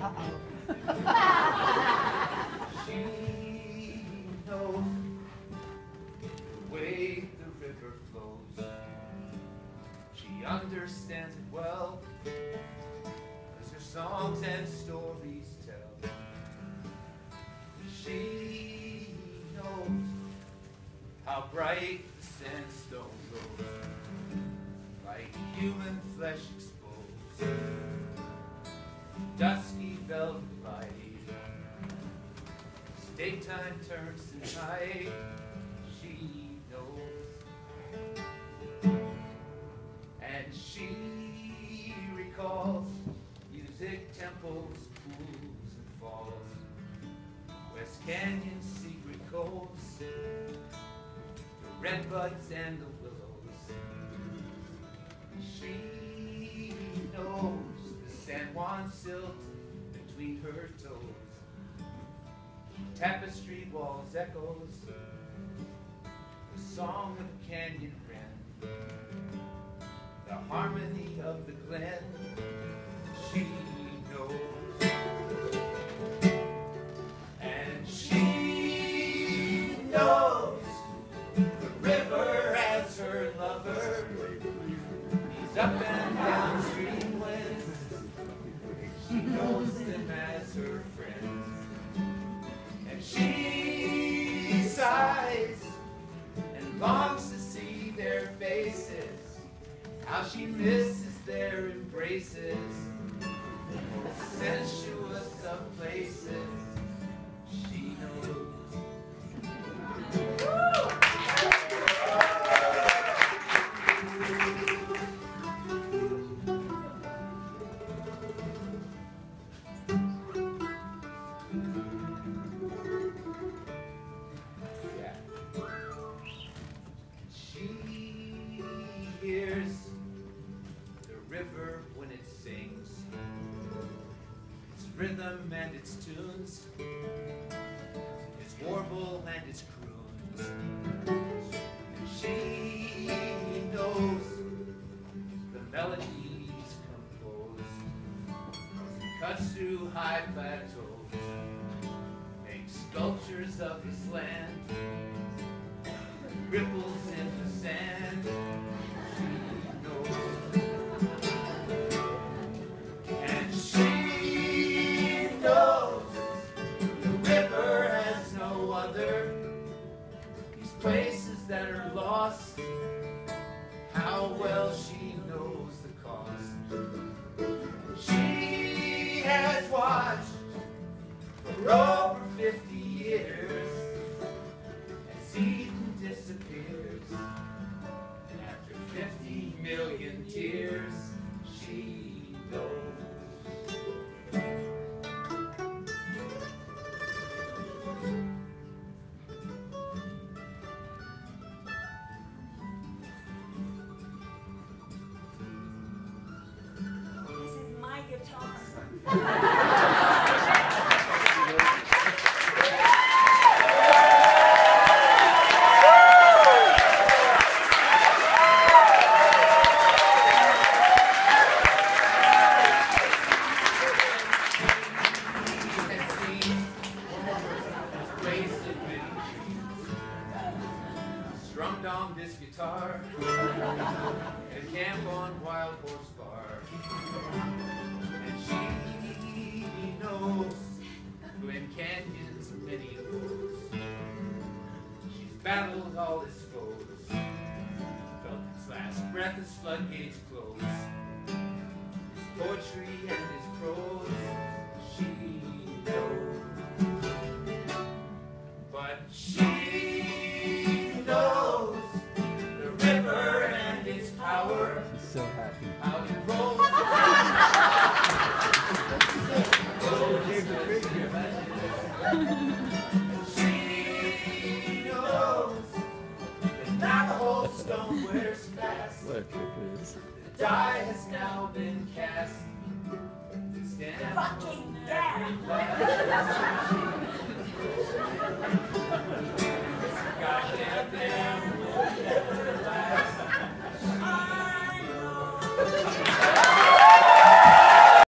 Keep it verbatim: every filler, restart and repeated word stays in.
She knows the way the river flows. She understands it well, as her songs and stories tell. She knows how bright the sandstone glows, like human flesh exposed, dusky velvet light. As daytime turns to night, she knows. And she recalls music, temples, pools, and falls, West Canyon's secret coves, the redbuds and the willows. She knows the San Juan silt between her toes, tapestry walls echoes, the song of a canyon wren, the harmony of the glen. She knows. And she knows the river as her lover. He's up and down stream winds. She knows them as her friends. And she sighs and longs to see their faces, how she misses their embraces, sensuous of places. She knows. Yeah. She hears the river when it sings, its rhythm and its tunes, its warble and its croons. And she knows the melodies compose, cuts through high plateaus, makes sculptures of this land, ripples in the sand. She knows. And she knows the river has no other. These places that are lost, how well she knows the cost. She has watched for over fifty years as Eden disappears, and after fifty million tears, she knows. This is my guitar. Strummed on this guitar at a camp on Wild Horse Bar. And she knows Glen Canyon's many woes. She's battled all his foes, felt his last breath as floodgates close. His poetry and his prose, she knows. But she knows the river and its power. He's so happy. How it rolls. She knows that Navajo stone wears fast. Look at this. The die has now been cast. Stand Fucking yeah. Goddamn damn will never last. I know.